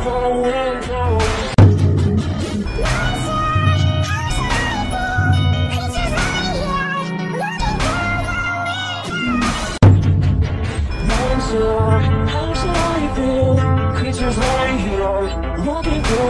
How should I feel? Creatures right here, looking for